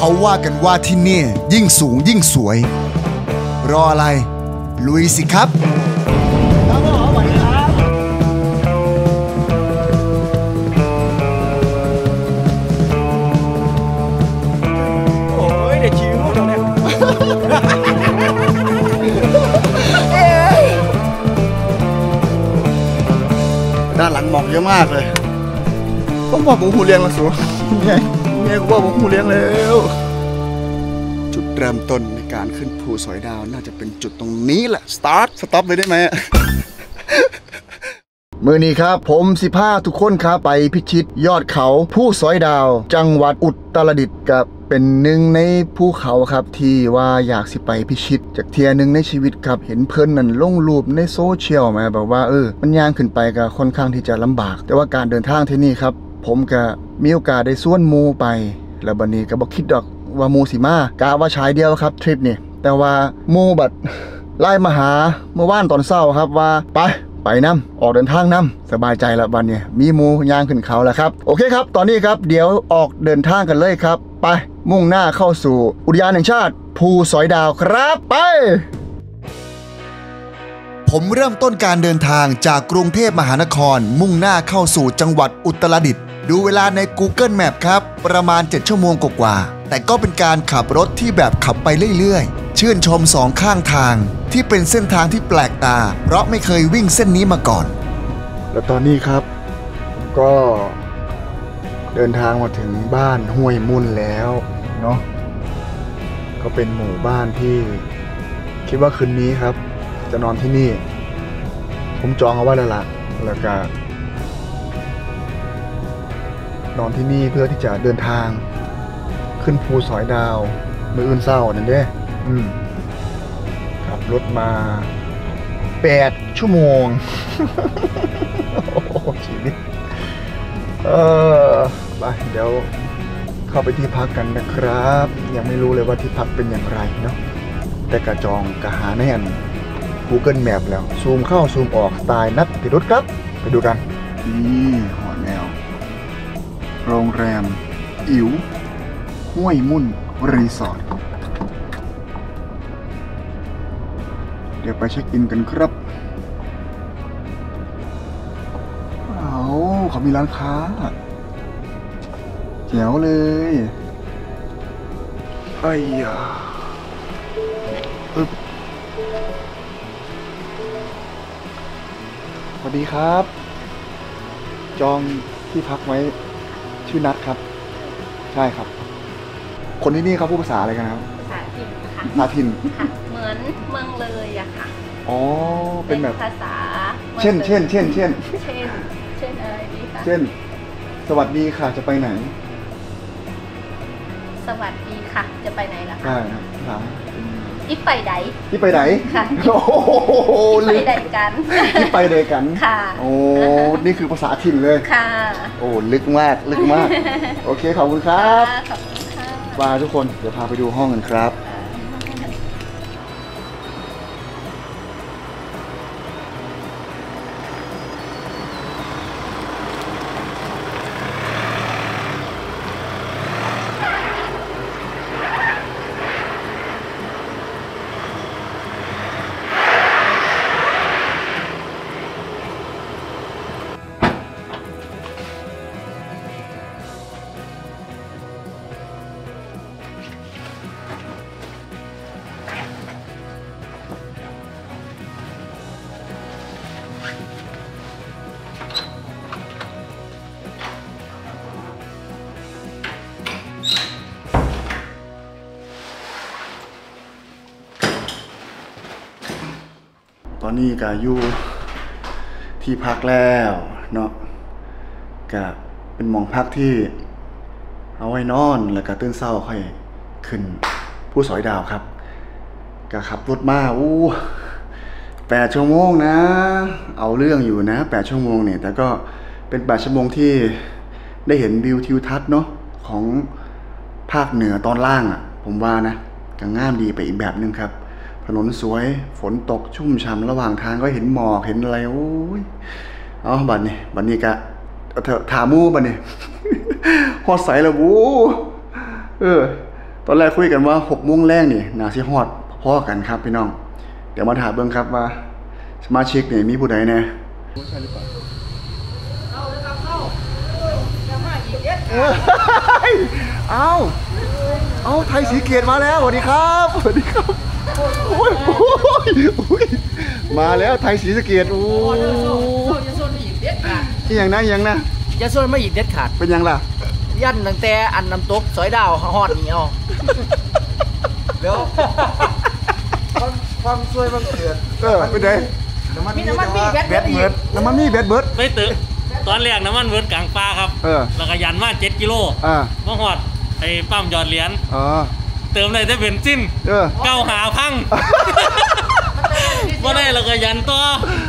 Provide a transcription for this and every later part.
เขาว่ากันว่าที่นี่ยิ่งสูงยิ่งสวยรออะไรลุยสิครับโอ้ยเดี๋ยวชิวตรงนี้ด้านหลังหมอกเยอะมากเลยผมบอกผมหูเลี้ยงแล้วสูเนี่ยกูบอกผมหูเลี้ยงแล้วจุดเริ่มต้นในการขึ้นภูสอยดาวน่าจะเป็นจุดตรงนี้แหละสตอปเลยได้ไหมมื้อนี้ครับผม15ทุกคนครับไปพิชิตยอดเขาภูสอยดาวจังหวัดอุตรดิตถ์กับเป็นหนึ่งในภูเขาครับที่ว่าอยากสิไปพิชิตจากเทียหนึ่งในชีวิตครับเห็นเพิ่นนั่นลงรูปในโซเชียลมาแบบว่ามันย่างขึ้นไปก็ค่อนข้างที่จะลำบากแต่ว่าการเดินทางที่นี่ครับผมก็มีโอกาสได้ส่วนมูไปแล้วบัดนี้ก็บ่คิดดอกว่ามูสิมากะว่าชายเดียวครับทริปนี้แต่ว่ามูบัดไล่มาหาเมื่อวานตอนเช้าครับว่าไปน้ำออกเดินทางน้ำสบายใจละวันนี้มีมูย่างขึ้นเขาแล้วครับโอเคครับตอนนี้ครับเดี๋ยวออกเดินทางกันเลยครับไปมุ่งหน้าเข้าสู่อุทยานแห่งชาติภูสอยดาวครับไปผมเริ่มต้นการเดินทางจากกรุงเทพมหานครมุ่งหน้าเข้าสู่จังหวัดอุตรดิตถ์ดูเวลาใน Google Map ครับประมาณ7ชั่วโมงกว่าแต่ก็เป็นการขับรถที่แบบขับไปเรื่อยๆชื่นชมสองข้างทางที่เป็นเส้นทางที่แปลกตาเพราะไม่เคยวิ่งเส้นนี้มาก่อนแล้วตอนนี้ครับก็เดินทางมาถึงบ้านห้วยมุ่นแล้วเนาะก็เป็นหมู่บ้านที่คิดว่าคืนนี้ครับจะนอนที่นี่ผมจองเอาไว้แล้วล่ะแล้วก็นอนที่นี่เพื่อที่จะเดินทางขึ้นภูสอยดาวมื้ออื่นเช้านั่นเด้ขับรถมา8ชั่วโมงโอ้โหชีวิตไปเดี๋ยวเข้าไปที่พักกันนะครับยังไม่รู้เลยว่าที่พักเป็นอย่างไรเนาะแต่กระจองกระหาในอัน Google Map แล้วซูมเข้าซูมออกสไตล์นัดติดรถครับไปดูกันนี่หอแนวโรงแรมอิ๋วห้วยมุ่นรีสอร์ทเดี๋ยวไปเช็คอินกันครับเขามีร้านค้าแจ๋วเลยไอ้ยาสวัสดีครับจองที่พักไว้ชื่อนัทครับใช่ครับคนที่นี่เขาพูดภาษาอะไรกันครับภาษาถิ่นค่ะภาษาถิ่นค่ะเหมือนเมืองเลยอะค่ะอ๋อเป็นแบบภาษาเช่นอะไรดีคะเช่นสวัสดีค่ะจะไปไหนสวัสดีค่ะจะไปไหนล่ะคะใช่ครับที่ไปไหนค่ะโอ้โหที่ไปไหนกันค่ะโอ้นี่คือภาษาถิ่นเลยค่ะโอ้ลึกมากโอเคขอบคุณครับขอบคุณค่ะมาทุกคนเดี๋ยวพาไปดูห้องกันครับตอนนี้ก็อยู่ที่พักแล้วเนาะก็เป็นหมองพักที่เอาไว้นอนแล้วก็ตื่นเช้าค่อยขึ้นภูสอยดาวครับก็ขับรถมา8 ชั่วโมงนะเอาเรื่องอยู่นะ8 ชั่วโมงเนี่ยแต่ก็เป็น8 ชั่วโมงที่ได้เห็นวิวทิวทัศน์เนาะของภาคเหนือตอนล่างอ่ะผมว่านะก็งามดีไปอีกแบบนึงครับถนนสวยฝนตกชุ่มฉ่ำระหว่างทางก็เห็นหมอกเห็นอะไรโอ้ยเอาบัดนี้กะถามูบัดนี้ฮอดใสแล้ววูตอนแรกคุยกันว่า6 โมงแรกนี่น่าสิฮอดพอกันครับพี่น้องเดี๋ยวมาถามเบิ่งครับว่าสมาชิกนี่มีผู้ใดแน่เอาไทยสีเกตมาแล้วสวัสดีครับสวัสดีครับโอ้ยมาแล้วไทยสีสะเกตโอ้ยอย่างนะจะส่วนมาอีกเด็ดขาดเป็นยังล่ะยันตั้งแต่อันน้ำตกสอยดาวฮอดนี่เอาแล้วความช่วยบังเกิดเป็นไงมีน้ำมันมีแบตเบิร์ดน้ำมันมีแบตเบิร์ดไม่ตึกตอนแรกน้ำมันเบิร์ดกลางปลาครับแล้วก็ยันมา7 กิโลมาหอดไอ้ปั๊มหยอดเหรียญเติมเลยได้เป็นสิ้นเก้าหาพังว่าได้แล้วก็ยันต่อ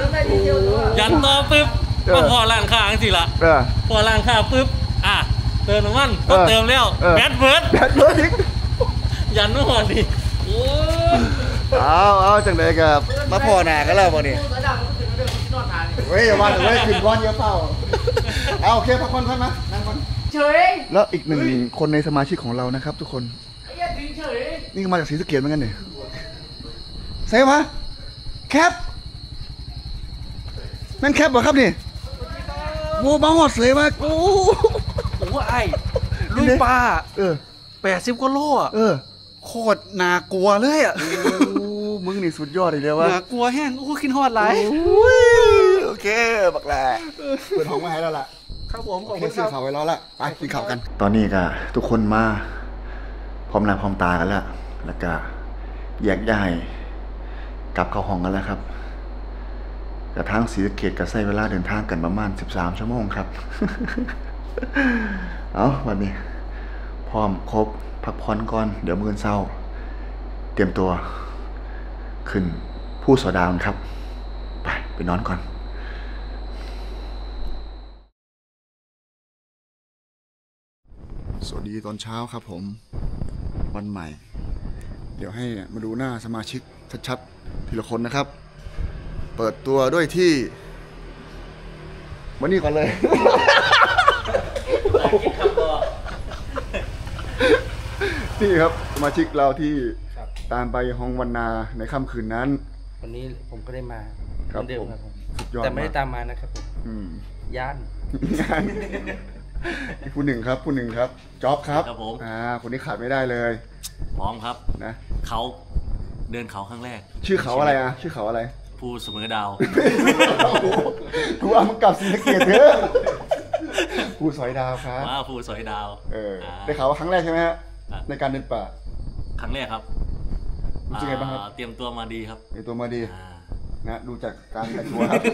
ปึ๊บมาพอร้านค้าอังสิละพอร้านค้าปึ๊บเติมน้ำมันก็เติมแล้วแบตเบิร์ดอีกยันนู่นดิโอ้เอาจังเลยกับมาพอหนากันแล้วบ่นี่เฮ้ยอย่าว่าเว้ยขึ้นก้อนเยอะเปล่าเอาโอเคพักผ่อนนะนั่งก่อนเฉยแล้วอีก1 คนในสมาชิกของเรานะครับทุกคนนี่มาจากศรีสะเกษเหมือนกันเนี่ยใช่ไหมแคปนั่นแคปเหรอครับนี่โว้บ้าหอดเสยมากโอ้ไอ้ลุยปลา80 กว่าโลโคตรน่ากลัวเลยอ่ะมึงนี่สุดยอดเลยว่ะน่ากลัวแห้งขึ้นฮอดไรโอเคบักแหล่เปิดห้องมาให้แล้วล่ะครับผมขอบคุณครับข่าวไว้รอละไปกินข้าวกันตอนนี้ก็ทุกคนมาพร้อมหน้าพร้อมตากันแล้วก็แยกย้ายกลับเข้าห้องกันแล้วครับกระทั่งศรีสะเกษก็ใช้เวลาเดินทางกันประมาณ13 ชั่วโมงครับเอาวันนี้พร้อมครบพักผ่อนก่อนเดี๋ยวมื้อเช้าเตรียมตัวขึ้นผู้สอดาวครับไปนอนก่อนสวัสดีตอนเช้าครับผมวันใหม่เดี๋ยวให้มาดูหน้าสมาชิกชัดๆทีละคนนะครับเปิดตัวด้วยที่วันนี้ก่อนเลยนี่ครับสมาชิกเราที่ตามไปห้องวันนาในค่ำคืนนั้นวันนี้ผมก็ได้มาครับเดิมครับผมแต่ไม่ได้ตามมานะครับผมย่านผู้หนึ่งครับจ๊อบครับคนนี้ขาดไม่ได้เลยพร้อมครับนะเขาเดินเขาครั้งแรกชื่อเขาอะไรชื่อเขาอะไรภูเสมอดาวกูเอามันกลับศรีสะเกษเถอะภูสอยดาวครับภูสอยดาวได้ข่าวว่าครั้งแรกใช่ไหมฮะในการเดินป่าครั้งแรกครับรู้สึกไงบ้างครับเตรียมตัวมาดีครับเตรียมตัวมาดีนะดูจากการแต่งตัวครับ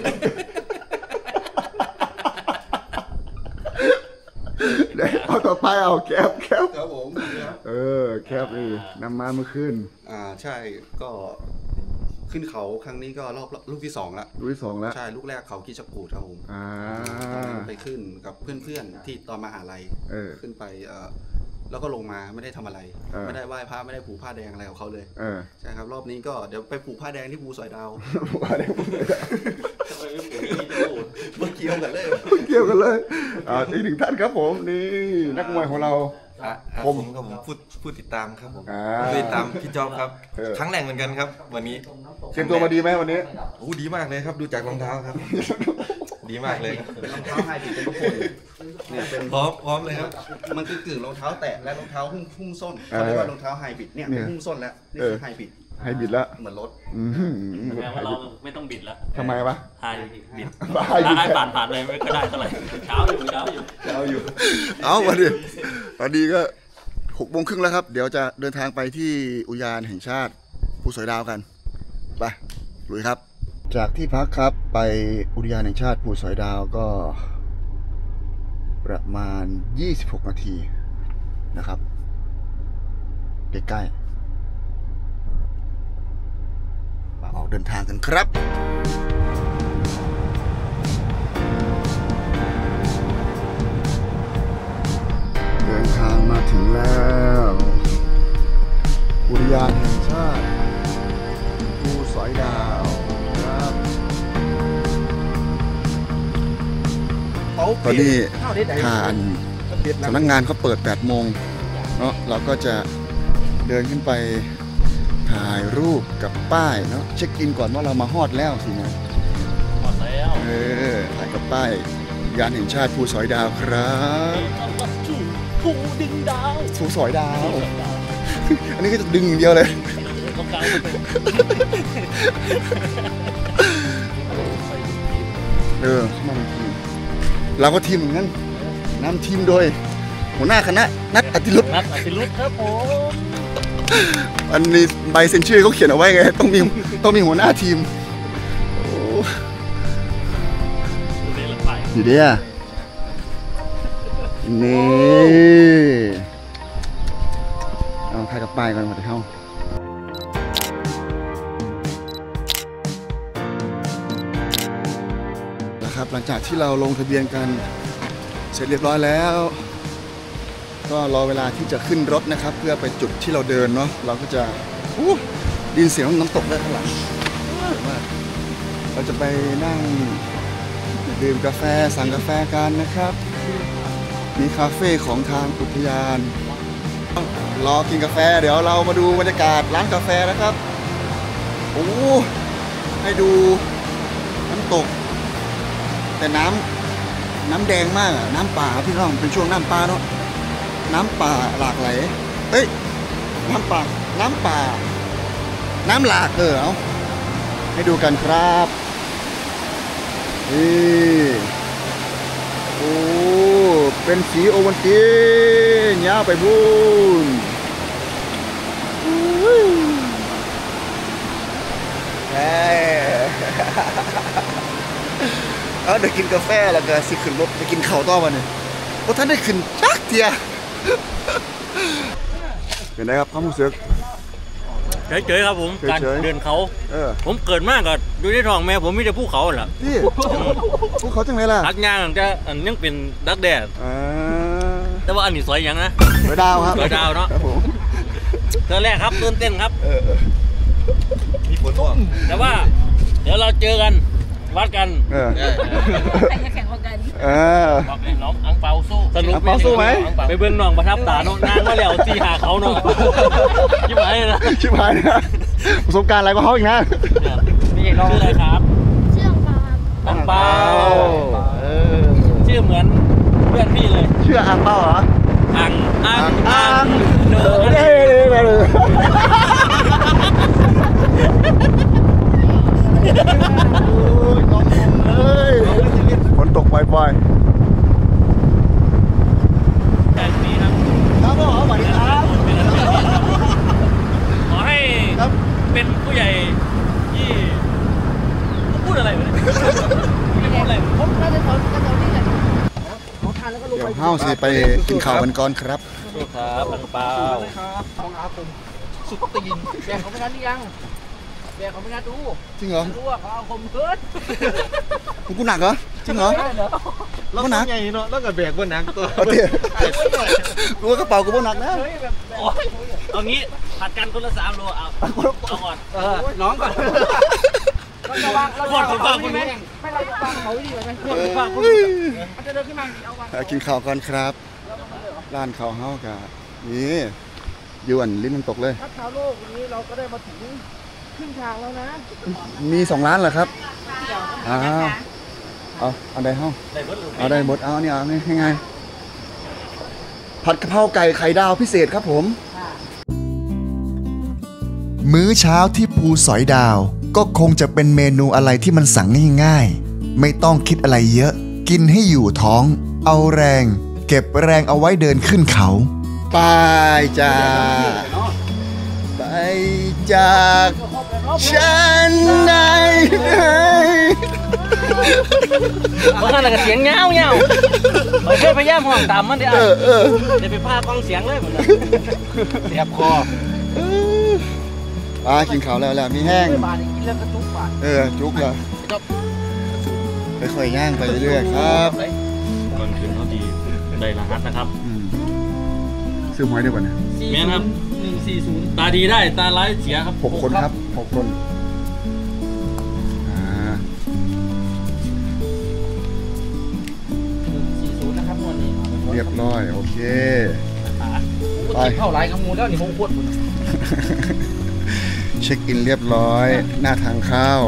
เอาต่อไปเอาแคปครับผมแคปนี่นำมาเมื่อคืนใช่ก็ขึ้นเขาครั้งนี้ก็รอบลูกที่2แล้วใช่ลูกแรกเขากิจกูดครับผมไปขึ้นกับเพื่อนๆที่ตอนมหาลัยขึ้นไปแล้วก็ลงมาไม่ได้ทำอะไรไม่ได้ไหว้พระไม่ได้ผูกผ้าแดงอะไรของเขาเลยใช่ครับรอบนี้ก็เดี๋ยวไปผูกผ้าแดงที่ภูสอยดาวไม่เกี่ยวกันเลยอีก1 ท่านครับผมนี่นักมวยของเราผมผู้ติดตามครับผมติดตามพี่จอมครับครั้งแรกเหมือนกันครับวันนี้เตรียมตัวมาดีไหมวันนี้ดีมากเลยครับดูจากรองเท้าครับดีมากเลยรองเท้าไฮบริดเป็นทุกคนเนี่ยเป็นพร้อมเลยครับมันคือกึ่งรองเท้าแตะและรองเท้าหุ้มส้นเขาเรียกว่ารองเท้าไฮบริดเนี่ยหุ้มส้นแล้วนี่คือไฮบริดแล้วเหมือนรถแปลว่าเราไม่ต้องบิดแล้วทำไมวะไฮบิดผ่านเลยไม่ก็ได้เท่าไหร่เช้าอยู่เอาวันนี้ก็6 โมงครึ่งแล้วครับเดี๋ยวจะเดินทางไปที่อุทยานแห่งชาติภูสอยดาวกันไปลุยครับจากที่พักครับไปอุทยานแห่งชาติภูสอยดาวก็ประมาณ26 นาทีนะครับใกล้ๆมาออกเดินทางกันครับเดินทางมาถึงแล้วอุทยานแห่งชาติภูสอยดาวครับตอนนี้ทางสำนักงานเขาเปิด8 โมงเนาะเราก็จะเดินขึ้นไปถ่ายรูปกับป้ายเนาะเช็คอินก่อนว่าเรามาฮอดแล้วสินะฮอดแล้วถ่ายกับป้ายงานแห่งชาติภูสอยดาวครับภูดึงดาวภูสอยดาวอันนี้ก็จะดึงอย่างเดียวเลยมาทีมเราก็ทีมเหมือนกันนำทีมโดยหัวหน้าคณะนัทอติรุตครับผมอันนี้ใบเซ็นชื่อเขาเขียนเอาไว้ไงต้องมีหัวหน้าทีมอยู่ดีอ่ะนี่เอาถ่ายกับป้ายก่อนมาเดี๋ยวเข้านะครับหลังจากที่เราลงทะเบียนกันเสร็จเรียบร้อยแล้วก็รอเวลาที่จะขึ้นรถนะครับเพื่อไปจุดที่เราเดินเนาะเราก็จะดินเสียงน้ำตกได้ข้างหลังเราจะไปนั่งดื่มกาแฟสั่งกาแฟกันนะครับมีคาเฟ่ของทางอุทยานรอกินกาแฟเดี๋ยวเรามาดูบรรยากาศร้านกาแฟนะครับให้ดูน้ำตกแต่น้ำแดงมากอะน้ำป่าพี่น้องเป็นช่วงน้ำป่าเนาะน้ำป่าหลากไหลน้ำป่าน้ำหลากเอาให้ดูกันครับเป็นสีโอวัลตินยาวไปบุญเดี๋ยวกินกาแฟแล้วก็สิขึ้นรถไปกินข้าวต่อมาเนี่ยเพราะท่านได้ขึ้นจักเทียเป็นไงครับความรู้สึกเฉยๆครับผมการเดินเขาผมเกิดมากก็ดูในท้องแม่ผมมีแต่ภูเขาแหละนี่ภูเขาจังไงล่ะอักยางจะยังเป็นดักแดดแต่ว่าอันนี้สวยอย่างนะสวยดาวครับสวยดาวเนาะเธอแรกครับตื่นเต้นครับมีฝนตกแต่ว่าเดี๋ยวเราเจอกันวัดกันใครจะแข่งกันบอกเลยน้องอังเปาสู้สรุปอังเปาสู้ไหมไปเบื้องน้องประทับตาน้องนางก็แล้วตีหาเขาเนาะชิบหายนะประสบการณ์อะไรก็เขาอีกนะนี่น้องชื่ออะไรครับชื่ออังเปาชื่อเหมือนเพื่อนพี่เลยชื่ออังเปาเหรออังเด้ฝนตกปล่อยแบบนี้ครับสวัสดีครับขอให้เป็นผู้ใหญ่ที่พูดอะไรวะผมก็จะสอนกันเอาที่ไหนเดี๋ยวเฮ้าสิไปกินข้าวกันก่อนครับครับอังเปาครับของอาคมสุดตีนแบกเขาไม่นัดยังแบกเขาไม่นัดดูจริงเหรอรู้ว่าเขาเอาคมเพิร์ดกูหนักเหรอจริงเหรอแล้วหนักไงเนาะแล้วก็แบกบนหนักตัวกูกระเป๋ากูบนหนักนะเอางี้ผัดกันคนละ3 โลเอาก่อนน้องก่อนเราวางคนนี้ไม่เราวางเขาดีเลยไหมมันจะเดินขึ้นมาเอากินข้าวก่อนครับร้านข้าวเฮ้ากับนี่ยวนลิ้นมันตกเลยถ้าชาวโลกวันนี้เราก็ได้มาถึงครึ่งทางแล้วนะมี2 ร้านเหรอครับเอาใดเฮ้าเอาได้หมดเอานี่ให้ไงผัดกะเพราไก่ไข่ดาวพิเศษครับผมมื้อเช้าที่ภูสอยดาวก็คงจะเป็นเมนูอะไรที่มันสั่งง่ายๆไม่ต้องคิดอะไรเยอะกินให้อยู่ท้องเอาแรงเก็บแรงเอาไว้เดินขึ้นเขาไปจ้าไปจากฉันไหนเพราะงั้นก็เสียงเงาเราช่วยพยายามห้องตามมันเดี๋ยวไปพากองเสียงเลยเหมือนกันเสียบคอกินข้าวแล้วมีแห้งจุกเลยค่อยๆย่างไปเรื่อยๆครับก่อนคืนเขาดีได้รหัสนะครับซื้อหวยได้ป่ะเนี่ยแม่ครับ140ตาดีได้ตาร้ายเสียครับ 6 คนครับ6 คน 140นะครับวันนี้เรียบร้อยโอเคไปเข้าไลน์กับมูแล้วนี่ผมโคตรเช็คอินเรียบร้อยหน้าทางเข้า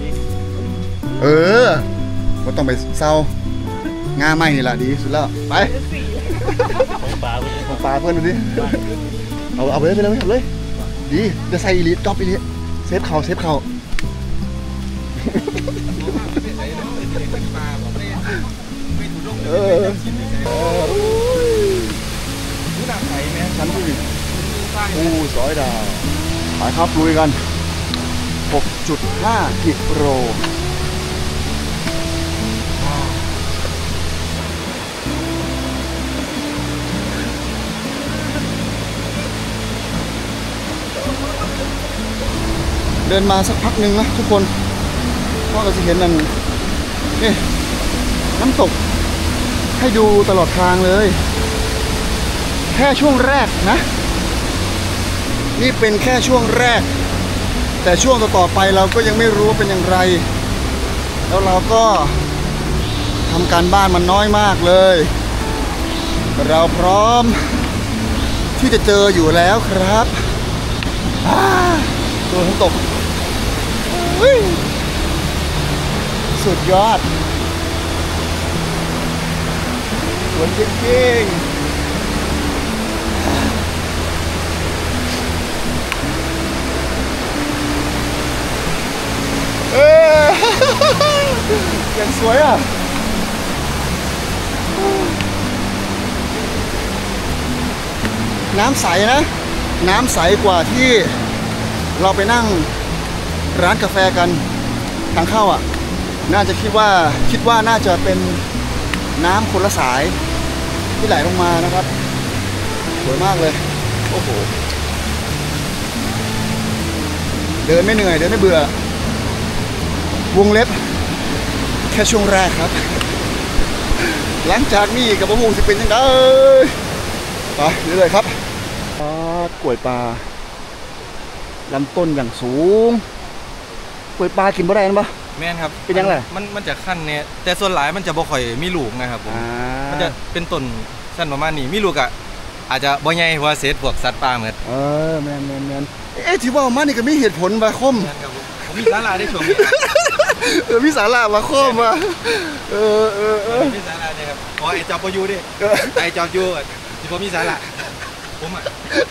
ว่าต้องไปเศร้างาไม่นี่แหละดีสุดแล้วไปของปลาเพื่อนดูดิเอาไปเลยดีจะใส่อีลิทจ็อบอีลิทเซฟเข่าชั้นที่สอยดาวไปครับลุยกัน 6.5 กิโลเดินมาสักพักหนึ่งนะทุกคนก็เราจะเห็นนั่นนี่น้ำตกให้ดูตลอดทางเลยแค่ช่วงแรกนะนี่เป็นแค่ช่วงแรกแต่ช่วงต่อไปเราก็ยังไม่รู้ว่าเป็นอย่างไรแล้วเราก็ทำการบ้านมันน้อยมากเลยเราพร้อมที่จะเจออยู่แล้วครับตัวน้ำตกสุดยอดสวยจริงอย่างสวยอ่ะน้ำใสนะน้ำใสกว่าที่เราไปนั่งร้านกาแฟกันทางเข้าอ่ะน่าจะคิดว่าน่าจะเป็นน้ำคนละสายที่ไหลลงมานะครับสวยมากเลยโอ้โหเดินไม่เหนื่อยเดินไม่เบื่อวงเล็บแค่ช่วงแรกครับหลังจากนี้กับพวกสิเป็นยังไงไปเรื่อยๆครับกล้วยปลาลำต้นอย่างสูงกล้วยปลากินบ่ได้นะปะแม่นครับเป็นยังไงมันจะขั้นเนี่ยแต่ส่วนหลายมันจะบ่ค่อยมีลูกนะครับผมมันจะเป็นต้นสั้นประมาณนี้มีลูกอ่ะอาจจะบ่ใหญ่เพราะเศษพวกสัตว์ป่าเหมือนแม่นที่ว่ามันนี่ก็มีเหตุผลมาคมมีสาระได้ชมมีสาระมาคมมามีสาระเนี่ยครับขอไอ้จอบปยูดิไอ้จอบยูที่ผมมีสาระผมอ่ะ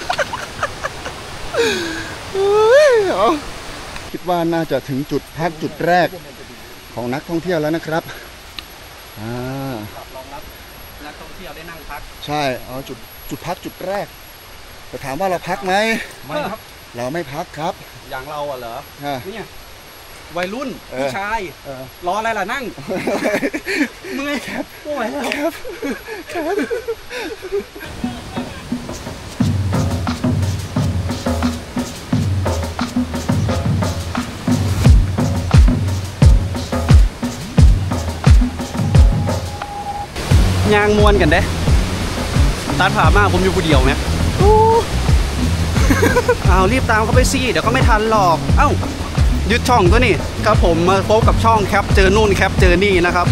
คิดว่าน่าจะถึงจุดพักจุดแรกของนักท่องเที่ยวแล้วนะครับรองรับนักท่องเที่ยวได้นั่งพักใช่จุดพักจุดแรกแต่ถามว่าเราพักไหมไม่ครับเราไม่พักครับอย่างเราเหรอเนี่ยวัยรุ่นผู้ชายรออะไรล่ะนั่งเมื่อยแคบโอ้ยแคบยางมวนกันเด้ตัดผ่ามากผมอยู่คนเดียวไหมเอารีบตามเขาไปสิเดี๋ยวก็ไม่ทันหรอกเอ้ายึดช่องตัวนี่ครับผมมาพบกับช่องแคปเจอนู่นแคปเจอนี่นะครับ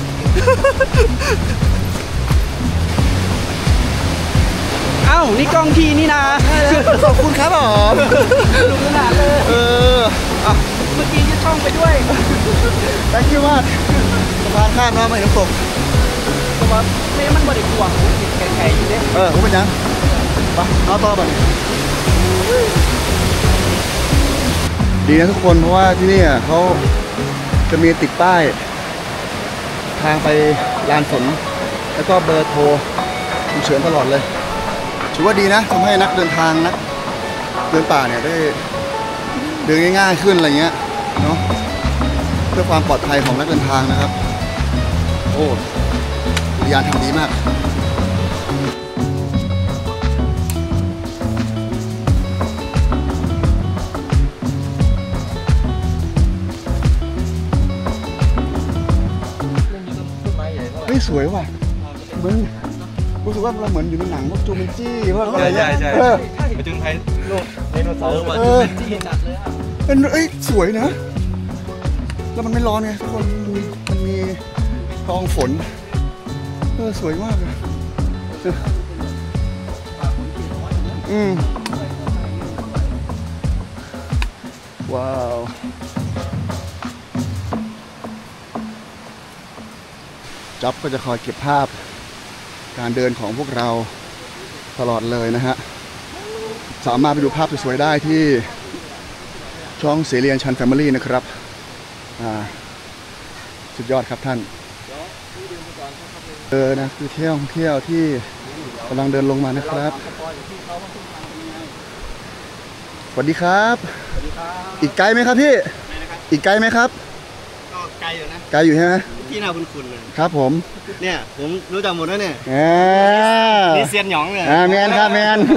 เอ้านี่กล้องพี่นี่นะขอบคุณครับผมดูขนาดเลยเมื่อกี้ยึดช่องไปด้วย thank you มากสะพานข้ามน้ำไม่น้ำตกแต่ว่ามันบริกวางแข็งๆอยู่เนี่ยผมเป็นยังไปเอาต่อไปดีนะทุกคนเพราะว่าที่นี่เขาจะมีติดป้ายทางไปลานฝนแล้วก็เบอร์โทรฉุกเฉินตลอดเลยถือว่าดีนะทำให้นักเดินทางนักเดินป่าเนี่ยได้เดินง่ายๆขึ้นอะไรเงี้ยเนาะเพื่อความปลอดภัยของนักเดินทางนะครับโอ้ยานทำดีมากสวยว่ะมึงรู้สึกว่าเราเหมือนอยู่ในหนังพวกจูเมนจี้พวกอะไรเนี่ยใช่ไปจนไทยโลกไดโนเสาร์จูเมนจี้จัดเลยสวยนะแล้วมันไม่ร้อนไงทุกคนมันมีกองฝนสวยมากเลยว้าวจ๊อบก็จะคอยเก็บภาพการเดินของพวกเราตลอดเลยนะฮะสามารถไปดูภาพสวยๆได้ที่ช่องเสรียนชันแฟมิลี่นะครับสุดยอดครับท่านนะคือเที่ยวที่กำลังเดินลงมานะครับสวัสดีครับอีกไกลไหมครับพี่อีกไกลไหมครับก็ไกลอยู่นะไกลอยู่ใช่ไหมพี่น่าคุ้นๆเลยครับผมเนี่ยผมรู้จักหมดแล้วเนี่ยนี่เซียนหยองเนี่ยแมนครับแมน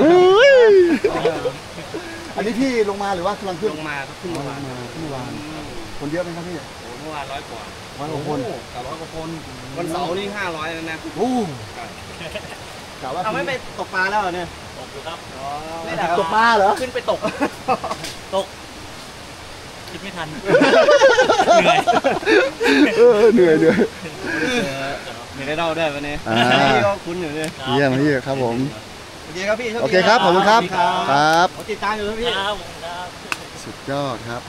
อันนี้พี่ลงมาหรือว่ากำลังขึ้นลงมาครับขึ้นมาคนเยอะไหมครับพี่เมื่อวาน100 กว่า 100 กว่าคนกับ100 กว่าคนวันเสาร์นี่500แล้วนะโอ้กะว่าเอาไม่ไปตกปลาแล้วเนี่ยตกอยู่ครับไม่ได้ตกปลาเหรอขึ้นไปตกคิดไม่ทันเหนื่อยได้เล่าได้วันนี้พี่ก็คุ้นอยู่เลยเยี่ยมพี่ครับผมโอเคครับพี่โอเคครับขอบคุณครับครับติดตามอยู่พี่สุดยอดครับ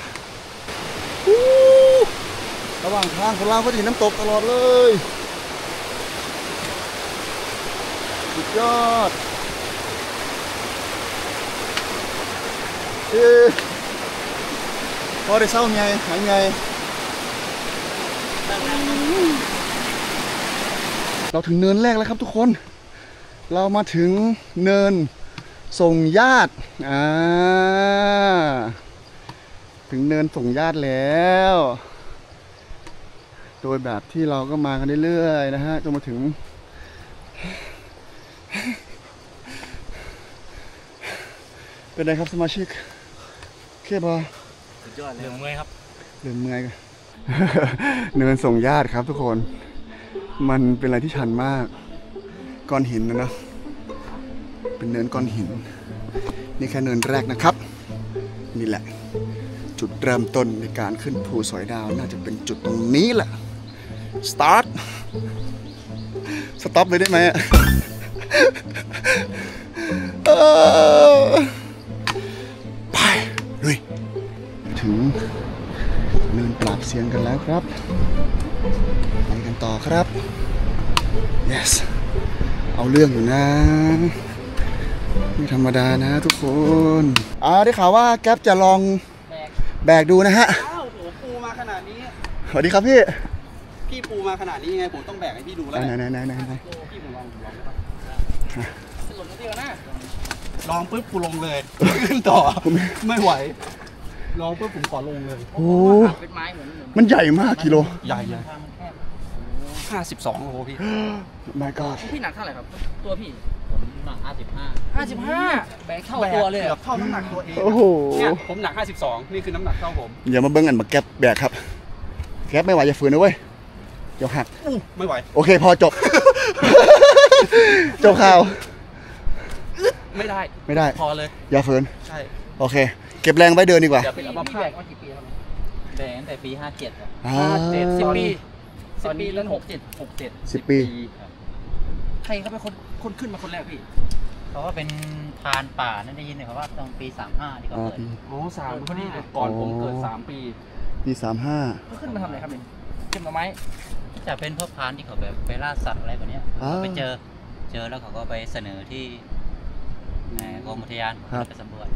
ระหว่างทางของเราก็จะเห็นน้ำตกตลอดเลยสุดยอดพอได้เศร้าไงหายไงเราถึงเนินแรกแล้วครับทุกคนเรามาถึงเนินส่งญาติถึงเนินส่งญาติแล้วโดยแบบที่เราก็มากันเรื่อยๆนะฮะจนมาถึงเป็นไงครับสมาชิกเคบอสุดยอดเลยเมื่อยครับเดินเมื่อยกันเนินส่งญาติครับทุกคนมันเป็นอะไรที่ชันมากก้อนหินนะเป็นเนินก้อนหินนี่แค่เนินแรกนะครับนี่แหละจุดเริ่มต้นในการขึ้นภูสอยดาวน่าจะเป็นจุดตรงนี้แหละสตาร์ทสต็อปเลยได้ไหมไปลุยถึงเนินปราบเซียนกันแล้วครับไปกันต่อครับ yes เอาเรื่องอยู่นะไม่ธรรมดานะทุกคนได้ข่าวว่าแก๊ปจะลองแบกดูนะฮะอ้าวโหปูมาขนาดนี้สวัสดีครับพี่ปูมาขนาดนี้ยังไงผมต้องแบกให้พี่ดูแล้วไหนพี่ผมลองสรุปเดียวนะลองปุ๊บกูลงเลยขึ้นต่อไม่ไหวลองปุ๊บผมขอลงเลยโอ้มันใหญ่มากกิโลใหญ่52 โลพี่ my god พี่หนักเท่าไหร่ครับตัวพี่ผมหนัก 55แบกเท่าตัวเลยเท่าน้ำหนักตัวเองโอ้โหเนี่ยผมหนัก52นี่คือน้ำหนักเท่าผมอย่ามาเบิ้งอันมาแก๊ปแบกครับแก๊ปไม่ไหวอย่าฝืนนะเว้ยเดี๋ยวหักไม่ไหวโอเคพอจบข่าวไม่ได้พอเลยอย่าฝืนใช่โอเคเก็บแรงไว้เดินดีกว่าพี่แบกมากี่ปีครับแบกตั้งแต่ปี57ครับ 10 ปี 10 ปีแล้ว 10 ปีใครเขาเป็นคนขึ้นมาคนแรกพี่เขาว่าเป็นพรานป่านั่นได้ยินไหมครับว่าตอนปี35ที่เขาเกิด 3พอดีก่อนผมเกิด3 ปี 35 เขาขึ้นมาทำอะไรครับเนี่ยขึ้นมาไหมจะเป็นพวกพรานที่เขาแบบไปล่าสัตว์อะไรแบบนี้ไปเจอแล้วเขาก็ไปเสนอที่กรมอุทยานไปสำรวจ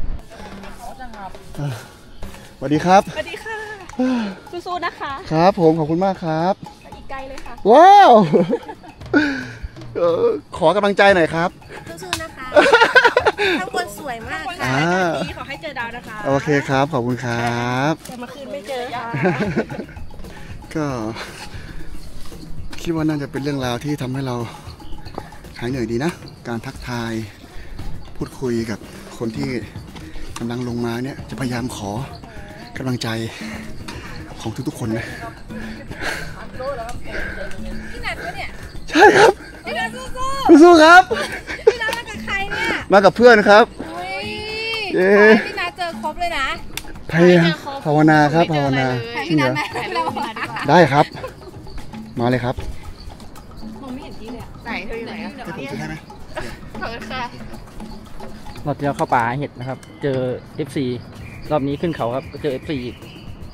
สวัสดีครับสวัสดีค่ะสู้ๆนะคะครับผมขอบคุณมากครับอีกไกลเลยค่ะว้าวขอกำลังใจหน่อยครับสู้ๆนะคะทั้งคนสวยมากค่ะดีขอให้เจอดาวนะคะโอเคครับขอบคุณครับแต่เมื่อคืนไม่เจอค่ะก็คิดว่าน่าจะเป็นเรื่องราวที่ทำให้เราหายเหนื่อยดีนะการทักทายพูดคุยกับคนที่กำลังลงมาเนี่ยจะพยายามขอกำลังใจของทุกๆคนนะพี่นัทเนี่ยใช่ครับพี่นัทสู้ครับพี่นัทมากับใครเนี่ยมากับเพื่อนครับพี่นัทเจอครบเลยนะภาวนาครับภาวนาพี่นัทได้ครับมาเลยครับมองไม่เห็นพี่เลยไหนเธออยู่ไหนให้ผมช่วยให้ไหมเธอค่ะรอบที่แล้วเข้าป่าเห็ดนะครับเจอ FC รอบนี้ขึ้นเขาครับเจอ FC อีก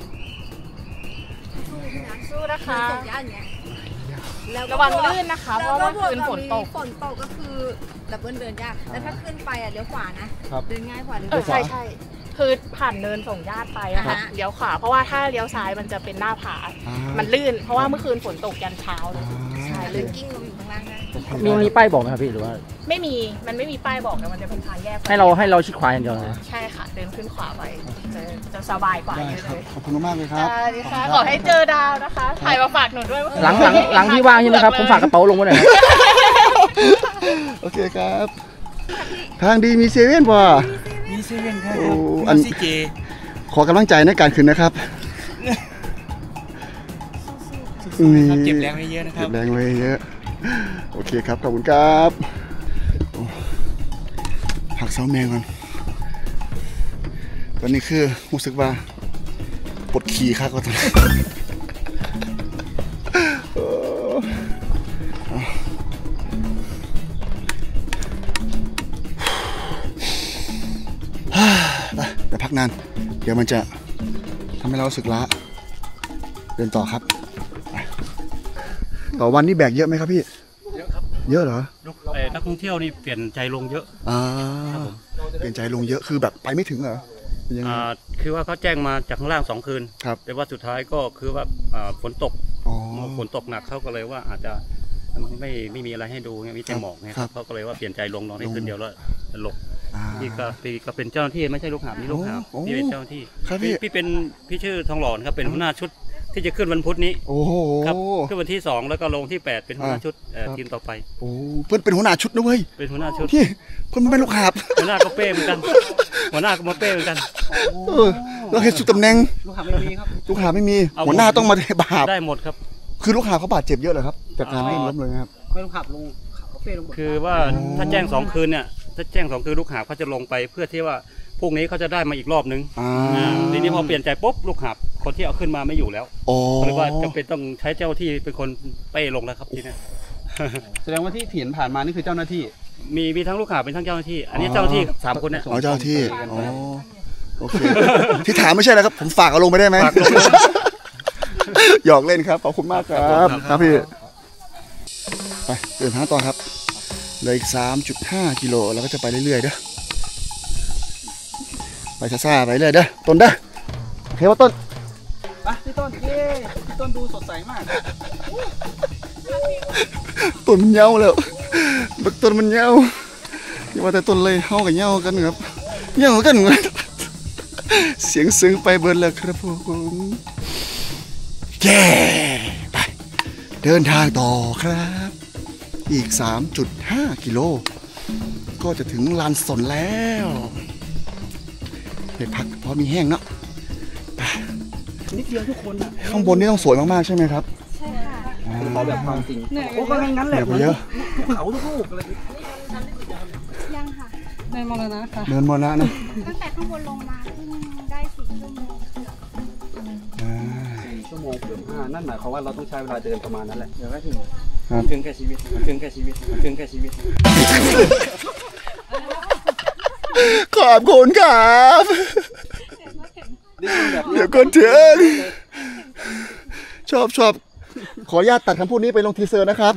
สู้นะคะระวังลื่นนะคะเพราะว่าคืนฝนตกก็คือดับเบิลเดินยากแล้วถ้าขึ้นไปเลี้ยวขวานะเดินง่ายกว่าเลี้ยวใช่คือผ่านเนินส่งญาติไปนะคะเลี้ยวขวาเพราะว่าถ้าเลี้ยวซ้ายมันจะเป็นหน้าผามันลื่นเพราะว่าเมื่อคืนฝนตกยันเช้าเลยใช่ลื่นกิ้งลงอยู่ข้างล่างมีป้ายบอกไหมครับพี่หรือว่าไม่มีมันไม่มีป้ายบอกแต่มันจะเป็นทางแยกให้เราชิดขวาอย่างเดียวเลยใช่ค่ะเดินขึ้นขวาไปจะสบายกว่าเยอะเลยขอบคุณมากเลยครับใช่ค่ะขอให้เจอดาวนะคะถ่ายมาฝากหนูด้วยหลังที่ว่างใช่ไหมครับผมฝากกระเป๋าลงไว้หน่อยโอเคครับทางดีมีเซเว่นป่ะมีเซเว่นครับอันซีเจขอกำลังใจในการขึ้นนะครับเก็บแรงไว้เยอะนะครับเก็บแรงไว้เยอะโอเคครับขอบคุณครับหักเสาแมงก่อนตอนนี้คือรู้สึกว่าปวดขี่ครับก็ตอนนี้แต่พักนานเดี๋ยวมันจะทำให้เรารู้สึกล้าเดินต่อครับต่อวันนี้แบกเยอะไหมครับพี่เยอะครับเยอะเหรอนักท่องเที่ยวนี่เปลี่ยนใจลงเยอะเปลี่ยนใจลงเยอะคือแบบไปไม่ถึงเหรอคือว่าเขาแจ้งมาจากข้างล่าง2 คืนแต่ว่าสุดท้ายก็คือว่าฝนตกหนักเขาก็เลยว่าอาจจะไม่มีอะไรให้ดูมีแต่หมอกนะครับเขาก็เลยว่าเปลี่ยนใจลงนอนได้คืนเดียวแล้วหลบพี่ก็เป็นเจ้าหน้าที่ไม่ใช่ลูกหาบนี่ลูกหาบพี่เป็นเจ้าหน้าที่พี่ชื่อทองหล่อครับเป็นหัวหน้าชุดที่จะขึ้นวันพุธนี้ครับขึ้นวันที่2แล้วก็ลงที่8เป็นหัวหน้าชุดทีมต่อไปเพื่อนเป็นหัวหน้าชุดนะเว้ยเป็นหัวหน้าชุดที่เพื่อนไม่เป็นลูกหาบหัวหน้าก็เป้เหมือนกันหัวหน้าก็มาเป้เหมือนกันเราเห็นสุดตำแหน่งลูกหาบไม่มีครับลูกหาบไม่มีหัวหน้าต้องมาบาดได้หมดครับคือลูกหาบเขาบาดเจ็บเยอะเลยครับจากการไม่ล้มเลยครับไม่ลูกหาบลงคือว่าถ้าแจ้ง2 คืนเนี่ยถ้าแจ้ง2 คืนลูกหาบเขาจะลงไปเพื่อที่ว่าพวกนี้เขาจะได้มาอีกรอบนึงทีนี้พอเปลี่ยนใจปุ๊บลูกหาบคนที่เอาขึ้นมาไม่อยู่แล้วก็เลยว่าจำเป็นต้องใช้เจ้าที่เป็นคนเป้ลงแล้วครับทีนี้แสดงว่าที่เถียนผ่านมานี่คือเจ้าหน้าที่มีทั้งลูกหาบเป็นทั้งเจ้าหน้าที่อันนี้เจ้าหน้าที่3 คนเนี่ยเจ้าหน้าที่โอเคที่ถามไม่ใช่แล้วครับผมฝากเอาลงไปได้ไหมหยอกเล่นครับขอบคุณมากครับครับพี่ไปเดินทางต่อครับเลยอีก 3.5 กิโลแล้วก็จะไปเรื่อยๆเด้อไปซ่าๆไปเรื่อยเด้อต้นเด้อโอเคว่าต้นพี่ต้นพี่ต้นดูสดใสมากต้นมันเหี่ยวแล้วบักต้นมันเหี่ยวอย่าว่าแต่ต้นเลยเฮากับเหี่ยวกันครับเหี่ยวกันเสียงซึ้งไปเบิดแล้วครับผมเย้ไปเดินทางต่อครับอีก 3.5 กิโลก็จะถึงลานสนแล้วไปพักเพราะมีแห้งเนาะนิดเดียวทุกคนอะข้างบนนี่ต้องสวยมากๆใช่ไหมครับใช่ค่ะเขาแบบความจริงโอ้ก็งั้นแหละเยอะทุกเขาทุกลูกอะไรยังค่ะเนินมรณะค่ะเนินมรณะนะตั้งแต่ข้างบนลงมาได้4 ชั่วโมงเกือบ5นั่นหมายความว่าเราต้องใช้เวลาเดินประมาณนั้นแหละเดี๋ยวไม่ถึงแค่ชีวิตถึงแค่ชีวิตขอบคุณครับเดี๋ยวก่อนเถอะชอบขออนุญาตตัดคำพูดนี้ไปลงทีเซอร์นะครับ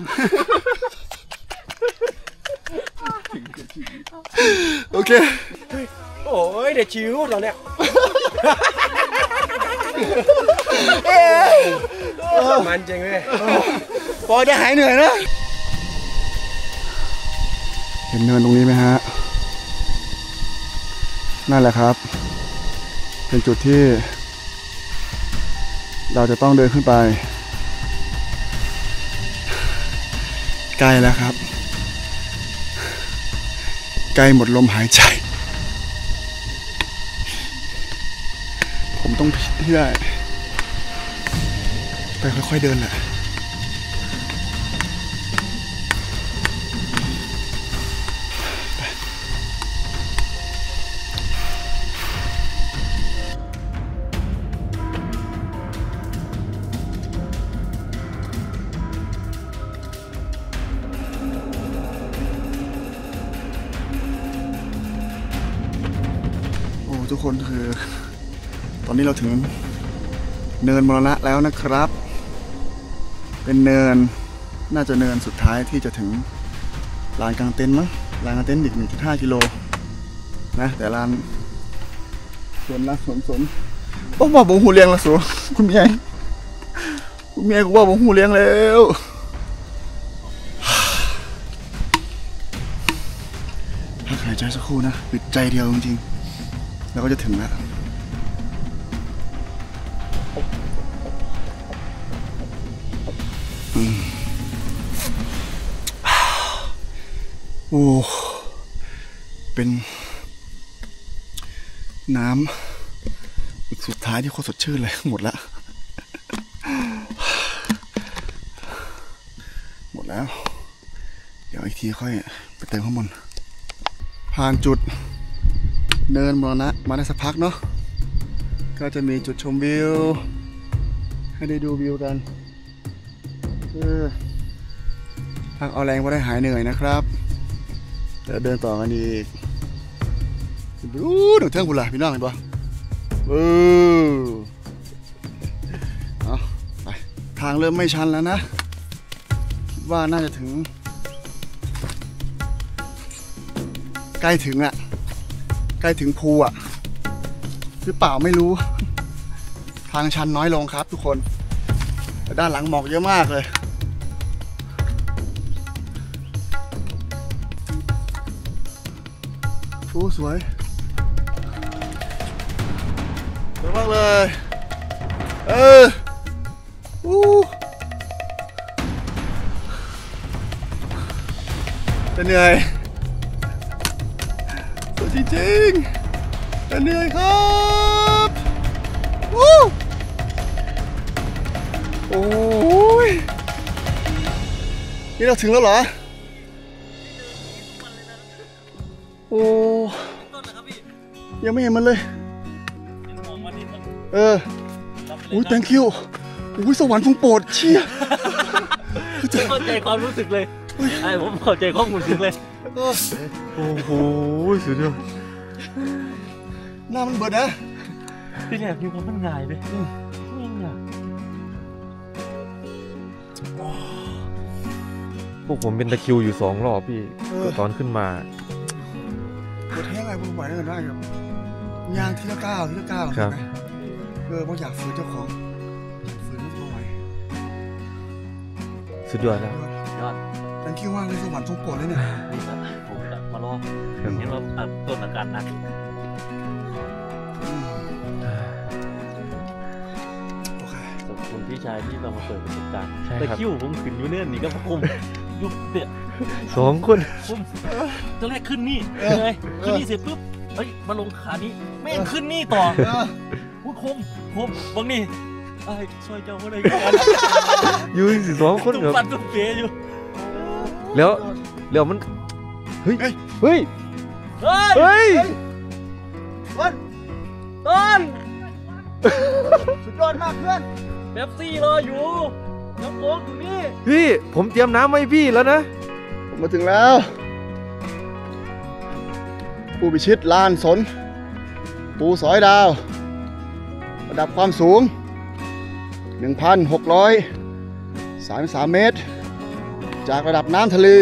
โอเคโอ้ยเดี๋ยวชิวเราเนี่ยมันจริงเลยพอจะหายเหนื่อยนะเห็นเนินตรงนี้ไหมฮะนั่นแหละครับเป็นจุดที่เราจะต้องเดินขึ้นไปใกล้แล้วครับใกล้หมดลมหายใจผมต้องพิชิตให้ได้ไปค่อยๆเดินแหละทุกคนคือตอนนี้เราถึงเนินมรณะแล้วนะครับเป็นเนินน่าจะเนินสุดท้ายที่จะถึงลานกลางเต็นท์มั้งลานกลางเต็นท์อีก 1.5 กิโลนะแต่ลานสวนบอกว่าผมหูเลี้ยงละสูคุณเมียกูว่าผมหูเลี้ยงแล้วพักหายใจสักครู่นะปิดใจเดียวจริงๆแล้วก็จะถึงแล้วโอ้เป็นน้ำสุดท้ายที่โคตรสดชื่นเลยหมดแล้วเดี๋ยวอีกทีค่อยไปเติมข้างบนผ่านจุดเนินมรณะมาได้สักพักเนาะก็จะมีจุดชมวิวให้ได้ดูวิวกันพักเอาแรงว่าได้หายเหนื่อยนะครับเดี๋ยวเดินต่อกันอีกดูหนังเทิงบุหรี่พี่น้องเห็นปะเอาไปทางเริ่มไม่ชันแล้วนะว่าน่าจะถึงใกล้ถึงอะใกล้ถึงภูอะหรือเปล่าไม่รู้ทางชันน้อยลงครับทุกคนแต่ด้านหลังหมอกเยอะมากเลยภูสวยมากเลยจะเหนื่อยสุดจริงๆจะเหนื่อยครับโอ้ยนี่เราถึงแล้วเหรอโอ้ยังไม่เห็นมันเลยโอ้ย thank you โอ้ยสวรรค์ทรงโปรดเชี่ยเข้าใจความรู้สึกเลยไอ้ผมเข้าใจความรู้สึกเลยโอ้โหสุดยอดหน้ามันเบิดนะที่แรกมีความมันง่ายเลยไม่ง่ายพวกผมเป็นตะคริวอยู่2 รอบพี่ตอนขึ้นมาปวดแห้งไงผมไหวได้ครับยางทีละก้าวใช่ไหมบางอยากฝืนเจ้าของฝืนไม่ไหวสุดยอดแล้วยอดthank youมากเลยสวรรค์ทรงโปรดเลยเนี่ยนี่ครับผมจะมารอเห็นว่าต้นอาการหนักขอบคุณพี่ชายที่มาเปิดประสบการณ์แต่คิ้วผมขึ้นอยู่เนี่ยนี่ก็พมยุบเนี่ย2 คนผมตอนแรกขึ้นนี่เลยขึ้นนี่เสร็จปุ๊บเฮ้ยมาลงขานี้แม่งขึ้นนี่ต่อคมบางนี่ไอ้ช่วยเจ้าคนไหนกันอยู่2 คนครับตุ้มเปียอยู่แล้วมันเฮ้ยต้นสุดยอดมากเพื่อนเป๊ปซี่รออยู่น้ำโค้กอยู่นี่พี่ผมเตรียมน้ำไว้พี่แล้วนะผมมาถึงแล้วภูพิชิตลานสนภูสอยดาวระดับความสูง 1,633 เมตรจากระดับน้ำทะเล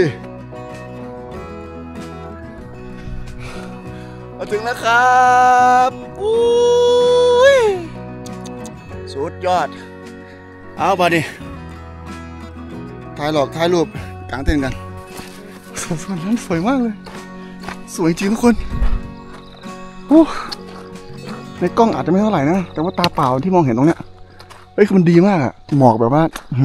มาถึงแล้วครับสุดยอดเอาไปดิถ่ายรูปกลางเต็นท์กันสวนนั้นสวยมากเลยสวยจริงทุกคนในกล้องอาจจะไม่เท่าไหร่นะแต่ว่าตาเปล่าที่มองเห็นตรงเนี้ยคือมันดีมากอะหมอกแบบว่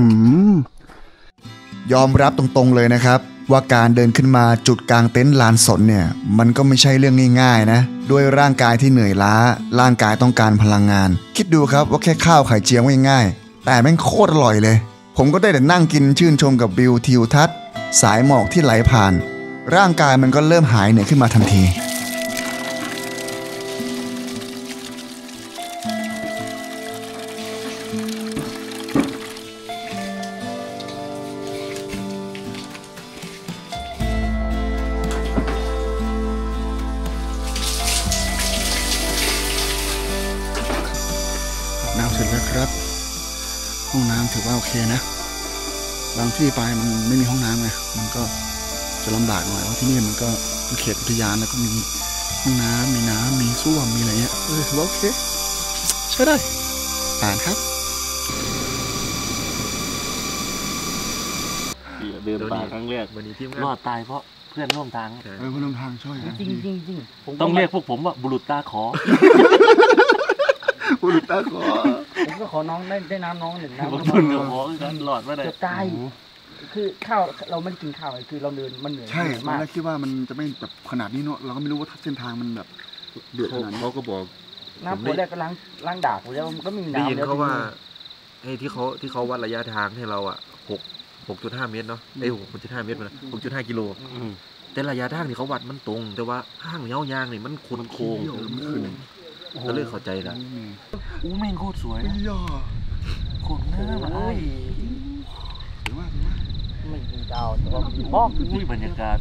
ายอมรับตรงๆเลยนะครับว่าการเดินขึ้นมาจุดกลางเต็นท์ลานสนเนี่ยมันก็ไม่ใช่เรื่องง่ายๆนะด้วยร่างกายที่เหนื่อยล้าร่างกายต้องการพลังงานคิดดูครับว่าแค่ข้าวไข่เจียวง่ายๆแต่แม่งโคตรอร่อยเลยผมก็ได้แต่นั่งกินชื่นชมกับวิวทิวทัศน์สายหมอกที่ไหลผ่านร่างกายมันก็เริ่มหายเหนื่อยขึ้นมาทันทีครับ ห้องน้ำถือว่าโอเคนะบางที่ไปมันไม่มีห้องน้ำไงมันก็จะลำบากหน่อยเพราะที่นี่มันก็เป็นเขตอุทยานแล้วก็มีห้องน้ำมีส้วมมีอะไรเงี้ยถือว่าโอเคใช่ได้ผ่านครับเดินป่าครั้งแรกวันนี้ที่รอดตายเพราะเพื่อนร่วมทางเพื่อนร่วมทางช่วยจริงต้องเรียกพวกผมว่าบุรุษตาขอบุรุษตาขอผมก็ขอน้องได้น้ำน้องหนึ่งน้ำบุรุษขอกันหลอดมาได้จะตายคือข้าวเราไม่กินข้าวคือเราเดินมันเหนื่อยใช่มากคิดว่ามันจะไม่แบบขนาดนี้เนาะเราก็ไม่รู้ว่าเส้นทางมันแบบเดือดขนาดนี้เขาก็บอกน้ำปวดแรกก็ล้างดากแล้วก็มีน้ำได้ยินเขาว่าไอ้ที่เขาวัดระยะทางให้เราอ่ะ6.5 เมตรเนาะ6.5 เมตรมัน6.5 กิโลแต่ระยะทางที่เขาวัดมันตรงแต่ว่าห้างเย้ายางนี่มันโค้งก็เลยเข้าใจละแม่งโคตรสวยโคตรน่ารักไม่กินเจ้าแต่ว่าบอกนี่บรรยากาศ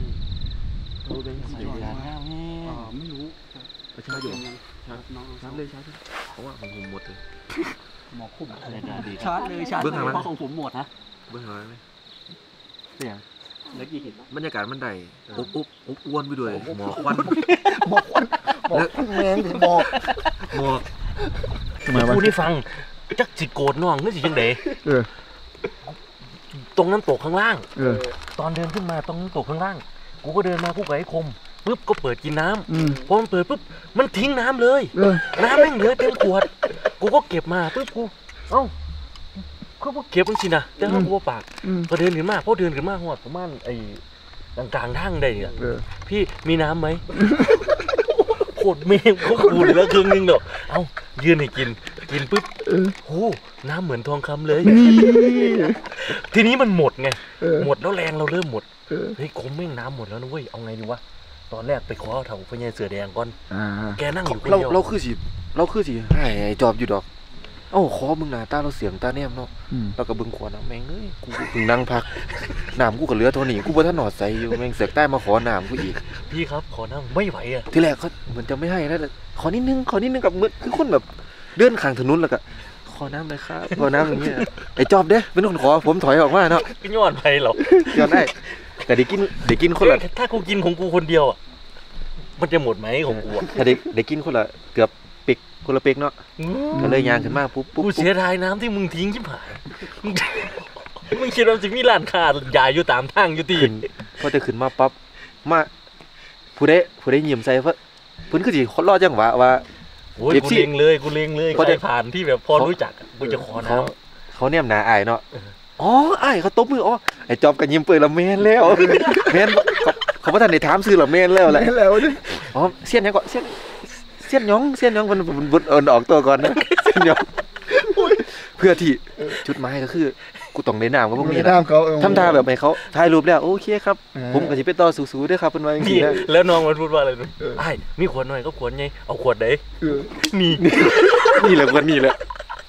งามนี่ไม่รู้ประชาชนชาร์จเลยเพราะว่าของผมหมดเลยหมอคุ้มบรรยากาศดีชาร์จเลยเพราะของผมหมดนะเบื้องหลังไหมเสียงแล้วกี่เห็นบรรยากาศมันได้อบอ้วนไปด้วยหมอกควันแล้วแมงถึงหมอกพูดให้ฟังจักจิโกดน้องนึกสิจังเด๋ตรงน้ำตกข้างล่างตอนเดินขึ้นมาตรงน้ำตกข้างล่างกูก็เดินมากูกับไอ้คมปุ๊บก็เปิดกินน้ำพอมันเปิดปุ๊บมันทิ้งน้ำเลยน้ำแม่งเหลือเต็มขวดกูก็เก็บมาปุ๊บกูก็เก็บมันสินะแต่เขาบัวปากพอเดินขึ้นมาหัวประมาณไอ้กลางทางได้เนี่ยพี่มีน้ำไหมโคตรเมฆเขาคูณแล้วครึ่งนึงเนาะยืนให้กินปุ๊บโอ้น้ำเหมือนทองคำเลยทีนี้มันหมดไงหมดแล้วแรงเราเริ่มหมดเฮ้ยคมแม่งน้ำหมดแล้วนะเว้ยเอาไงดีวะตอนแรกไปขอเถาพญาเสือแดงก่อนแกนั่งอยู่คนเดียวเราคือสิให้ไอ้จอบอยู่ดอกขอมึงหน้าตาเราเสียงตาแนมเนาะเราก็บึงขวดแม่งเอ้ยกูถึงนั่งพักน้ำกูกับเรือตัวนี้กูบ่ทันหนอดใส่อยู่แม่งเสือกใต้มาขอน้ำกูอีกพี่ครับขอน้ำไม่ไหวอ่ะทีแรกเขาเหมือนจะไม่ให้นะขอนิดนึงกับมือคือคนแบบเดินข้างถนนแล้วก็ขอน้ำเลยครับขอน้ำอย่างเงี้ยไอ้จอบเด้เป็นคนขอผมถอยออกมาเนาะก็ย้อนไปหรอกย้อนได้แต่ได้กินคนละถ้ากูกินของกูคนเดียวอ่ะมันจะหมดไหมของกูถ้าได้กินคนละเกือบปิกคนละปิกเนาะก็เลยยางขึ้นมาปุ๊บกูเสียดายน้ำที่มึงทิ้งชิบหายมึงคิดว่าจะมีร้านค้าใหญ่อยู่ตามทางอยู่ตีพอจะขึ้นมาปั๊บมาผู้ได้ยิ้มใส่เพราะเพิ่นคือสิรอจังหวะว่ากูเล็งเลยใครผ่านที่แบบพอรู้จักกูจะขอน้ำเขาเนี่ยหนาอายเนาะอายเขาตบมือไอ้จอบกันยิ้มเปิดละแมนแล้วแมนเขาบ่ทันได้ถามซื้อละแมนแล้วแหละเสี้ยนยังก่อนเสี้ยนยองมันบุดออกตัวก่อนนะเสี้ยนยองเพื่อที่จุดหมายก็คือกูต้องได้น้ำกับพวกนี้นะทำท่าแบบให้เขาถ่ายรูปแล้วโอเคครับผมก็จะไปต่อสู้ๆด้วยครับเป็นว่าอย่างนี้นะแล้วน้องมันพูดว่าอะไรนู้นไอ้มีขวดหน่อยก็ขวดไงเอาขวดไหนนี่แหละขวดนี่แหละ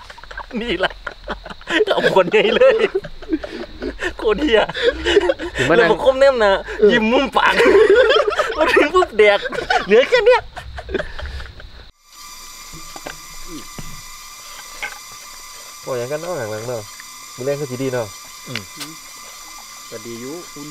เอาขวดไงเลยโคตรเหี้ยแล้วมันคมแนมนะยิ้มมุมปากมันถึงปุ๊บแดกเหลือแค่เนี้ยโอ้ยอย่างกันเนาะหลังๆเนาะมือแรงก็ดีเนาะก็ดีอยู่คุณ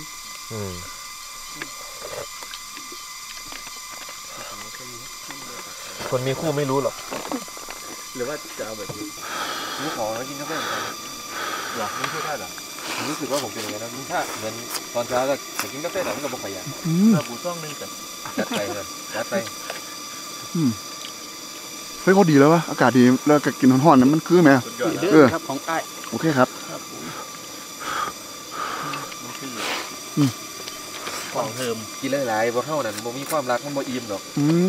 คนมีคู่ไม่รู้หรอกหรือว่าจะเอาแบบนี้รู้ขอแล้วกินกาแฟเหมือนกันหรอไม่พูดได้หรอผมรู้สึกว่าผมเป็นอย่างนั้นนะถ้าเหมือนตอนเช้าก็กินกาแฟหน่อยมันก็บอกขยันเราบูซ่องนึงแต่จัดไปเฮ้ยเขาดีแล้ววะอากาศดีแล้วก็กินห่อนๆนั้นมันคือไหมครับของไอ้โอเคครับของเทิมกินหลายๆบ่เท่านั้นบ่มีความรักมันบ่อิ่มหรอก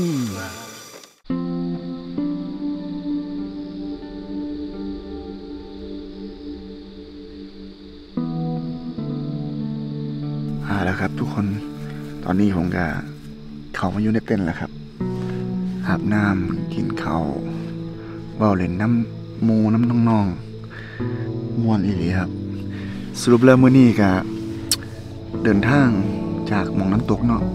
แล้วครับทุกคนตอนนี้ผมก็เข้ามาอยู่ในเต็นท์แล้วครับอาบน้ำกินข้าวเว้าเล่นน้ำหมูน้ำน้องๆม่วนอีหลีครับสรุปแล้วมื้อนี้ก็เดินทางจากหม่องน้ำตกเนาะ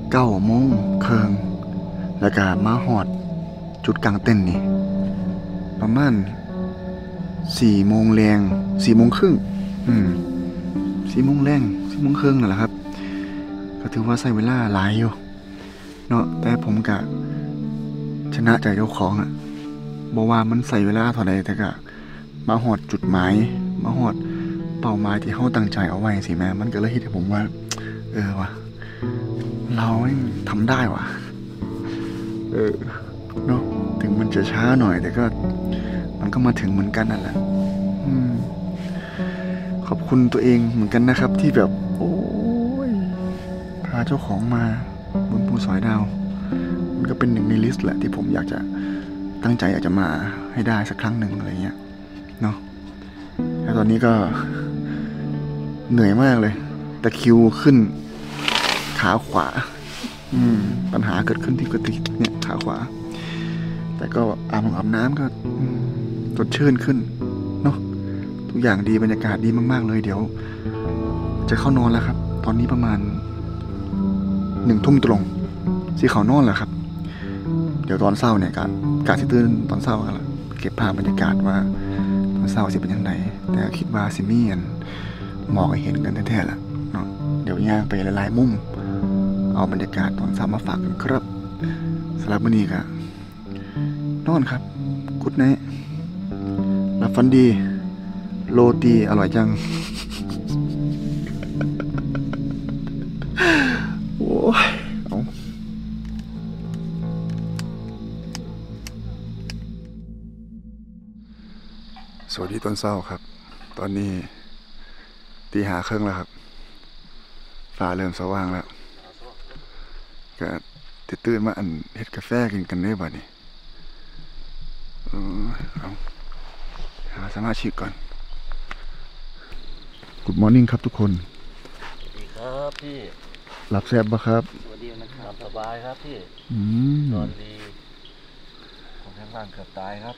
9:30นแล้วก็มาฮอดจุดกลางเต็นท์นี่ประมาณ4 โมงแรง4 โมงครึ่ง4 โมงแรง4 โมงครึ่งนั่นแหละครับก็ถือว่าใช้เวลาหลายอยู่เนาะแต่ผมกะชนะใจเจ้าของอ่ะบอกว่ามันใส่เวลาเท่าใดแต่ก็มาหอดจุดหมายมาหอดเป้าหมายที่เขาตั้งใจเอาไว้สิแม่มันก็เลยคิดให้ผมว่าว่ะเราทำได้ว่ะเนาะถึงมันจะช้าหน่อยแต่ก็มันก็มาถึงเหมือนกันนั่นแหละขอบคุณตัวเองเหมือนกันนะครับที่แบบโอ้ยพาเจ้าของมาบนภูสอยดาวมันก็เป็นหนึ่งในลิสต์แหละที่ผมอยากจะตั้งใจอยากจะมาให้ได้สักครั้งหนึ่งอะไรเงี้ยเนาะแต่ตอนนี้ก็เหนื่อยมากเลยตะคริวขึ้นขาขวาปัญหาเกิดขึ้นที่กระติกเนี่ยขาขวาแต่ก็อาบน้ำก็สดชื่นขึ้นเนาะทุกอย่างดีบรรยากาศดีมากๆเลยเดี๋ยวจะเข้านอนแล้วครับตอนนี้ประมาณ1 ทุ่มตรงสิเขานอนแล้วครับเดี๋ยวตอนเช้าเนี่ยกะสิตื่นตอนเช้ากันละเก็บภาพบรรยากาศว่าตอนเช้าสิเป็นยังไงแต่คิดว่าสิมีอันมองให้เห็นกันแท้ๆละเนาะเดี๋ยวย่างไปหลายๆมุมเอาบรรยากาศตอนเช้ามาฝากกันครับสำหรับมื้อนี้ก็นอนครับกุ๊ดไนท์หลับฝันดีโรตีอร่อยจังโอ้ยสวัสดีตอนเช้าครับตอนนี้ 5:30แล้วครับฟ้าเริ่มสว่างแล้วก็ตื่นมาเฮ็ดกาแฟกินกันได้บ่นี่เอาหาสมาชิกก่อน Good morning ครับทุกคนสวัสดีครับพี่หลับแซ่บบ่ครับสวัสดีนะครับสบายครับพี่นอนดีผมข้างล่างเกือบตายครับ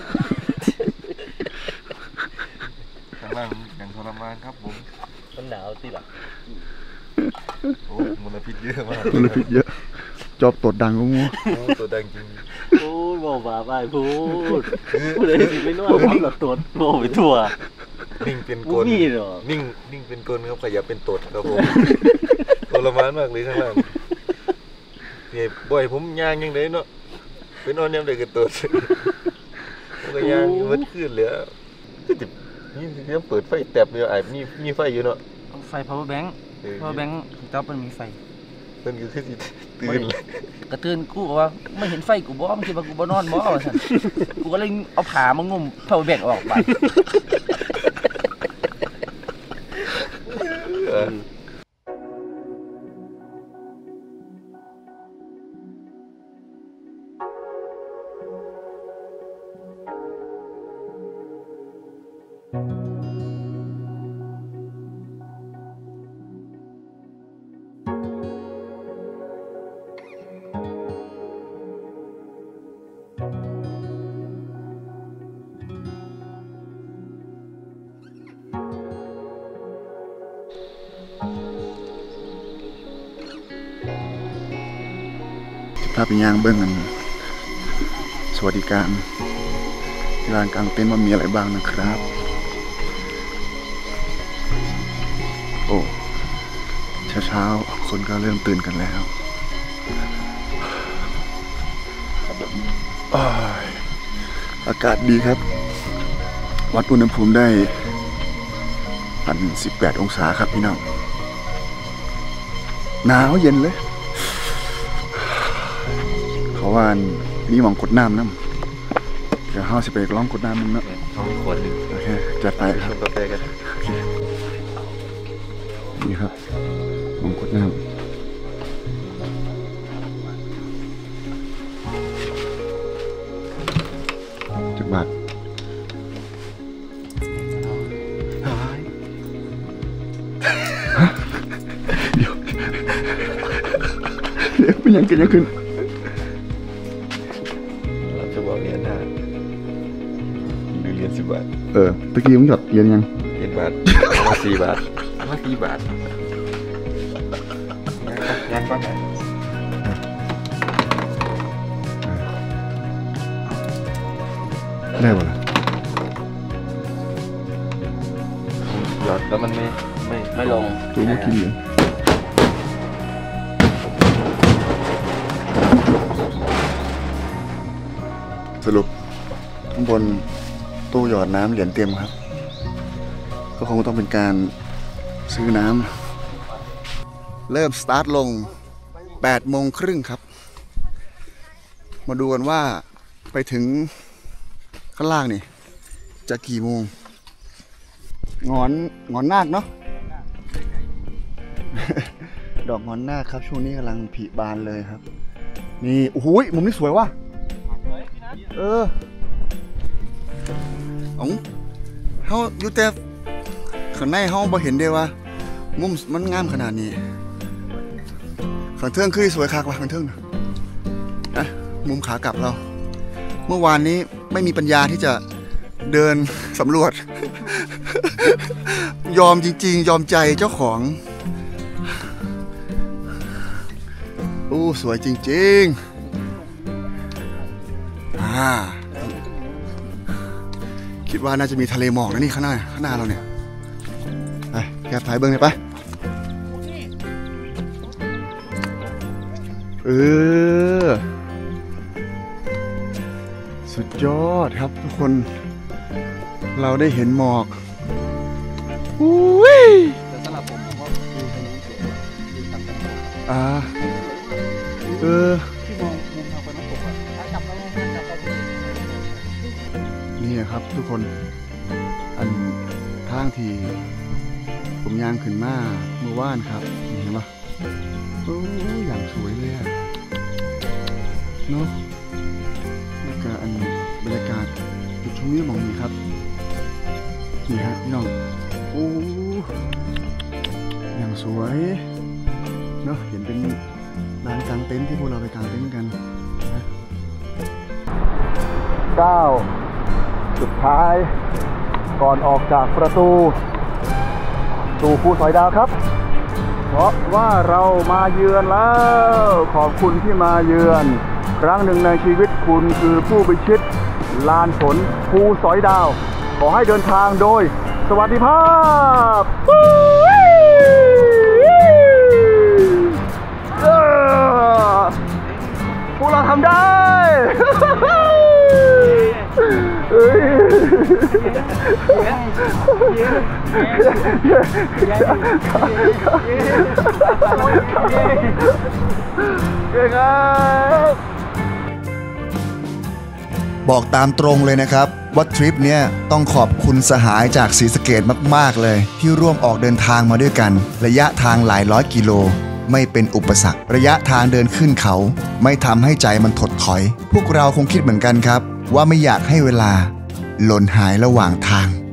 ข้างล่างยังทรมานครับผมมันหนาวสิล่ะโอ้มลพิษเยอะมากมลพิษเยอะจอบตดดังก็งูตดดังจริงโอ้ยบอกบ้าไปพูดเลยสิไม่นวดทำแบบตดโง่ไปทั่วนิ่งเป็นกลนิ่งเป็นกลครับขยับเป็นตดครับผมทรมานมากเลยข้างล่างเนี่ยบ่อยผมย่างยังไงเนาะไปนอนยังไงกันตดผมก็ย่างมันขึ้นเลยนี่ยังเปิดไฟแตบอยู่มีไฟอยู่เนาะไฟ power bank จ๊อบมันมีไฟเพิ่นก็คือสิตื่นเลยกระตื่นกูว่าไม่เห็นไฟกูบ่มันคิดว่ากูบ่นอนบ่ว่าซั่นกูก็เลยเอาผ้ามางุ่ม power bank ออกไปพาไปย่างเบิ้งกันสวัสดิการร้านกลางเต็นท์ว่ามีอะไรบ้างนะครับโอ้เช้าคนก็เริ่มตื่นกันแล้วอากาศดีครับวัดอุณหภูมิได้18 องศาครับพี่น้องหนาวเย็นเลยเพราะว่ามีหม่องกดน้ำเดี๋ยวเราจะไปลองกดน้ำนึงเนาะท้องคนนึงโอเคจัดไปครับกาแฟกันนี่ครับหม่องกดน้ำจักบาทเดี๋ยวเป็นยังกันยังขึ้น 10 บาทตะกี้มึงหยอดเหรียญยังเหรียญบาทมา4 บาทมา4 บาทงานก็ไหนได้ป่ะหยอดแล้วมันไม่ลงตัวเมื่อกี้เลยสรุปข้างบนตู้หยอดน้ำเหรียญเต็มครับก็คงต้องเป็นการซื้อน้ำเริ่มสตาร์ทลง8 โมงครึ่งครับมาดูกันว่าไปถึงข้างล่างนี่จะกี่โมงงอนนาคเนาะ ดอกงอนนาคครับช่วงนี้กำลังผลิบานเลยครับนี่โอ้โหมุมนี้สวยว่ะเฮาอยู่แต่ข้างในเฮาบ่เห็นเด้ว่ามุมมันงามขนาดนี้ข้างเทิงคือสวยคักว่ะข้างเทิงนะมุมขากลับเราเมื่อวานนี้ไม่มีปัญญาที่จะเดินสำรวจ ยอมจริงๆยอมใจเจ้าของสวยจริงๆคิดว่าน่าจะมีทะเลหมอกนะนี่ข้างหน้าเราเนี่ยไปแกถ่ายเบิ้งเลยไปสุดยอดครับทุกคนเราได้เห็นหมอกแต่สำหรับผมว่าดูทางนู้นสวยดูทางนี้ที่มองมุมทางไปน้ำตกอ่ะจับแล้วนี่ครับทุกคนอันทางที่ผมย่างขึ้นมาเมื่อวานครับเห็นปะอย่างสวยเลยเนาะแล้วก็อันบรรยากาศจุดชมวิวมองนี้ครับนี่ฮะพี่น้องอย่างสวยเนาะเห็นเป็นลานกางเต็นท์ที่พวกเราไปกางเต็นท์กันนะ9สุดท้ายก่อนออกจากประตูภูสอยดาวครับเพราะว่าเรามาเยือนแล้วขอบคุณที่มาเยือนครั้งหนึ่งในชีวิตคุณคือผู้พิชิตลานฝนภูสอยดาวขอให้เดินทางโดยสวัสดิภาพพวกเราทำได้บอกตามตรงเลยนะครับว่าทริปเนี้ยต้องขอบคุณสหายจากศรีสะเกษมากๆเลยที่ร่วมออกเดินทางมาด้วยกันระยะทางหลายร้อยกิโลไม่เป็นอุปสรรคระยะทางเดินขึ้นเขาไม่ทำให้ใจมันถดถอยพวกเราคงคิดเหมือนกันครับว่าไม่อยากให้เวลาหล่นหายระหว่างทาง